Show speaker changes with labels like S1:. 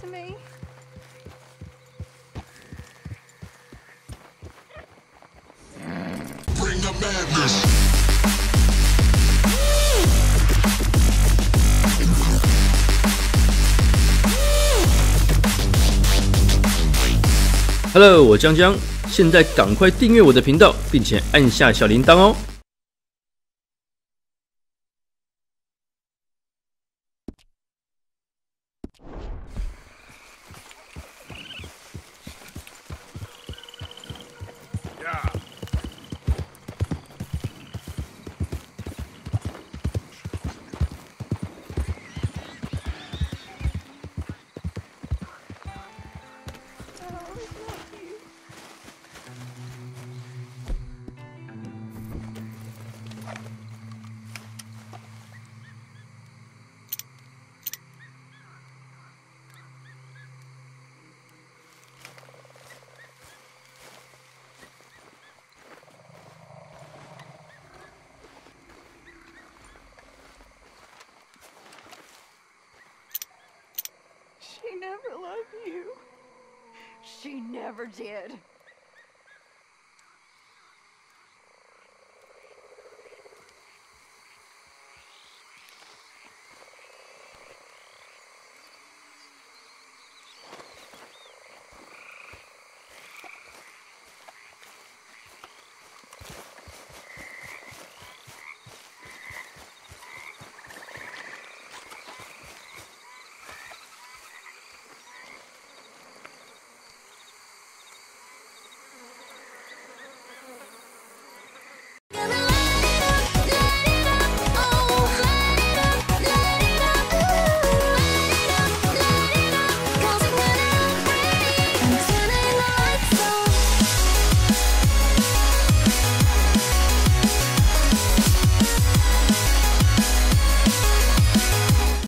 S1: me?
S2: Bring the madness.
S3: Hello， 我江江，现在赶快订阅我的频道，并且按下小铃铛哦。
S1: She never loved you. She never did.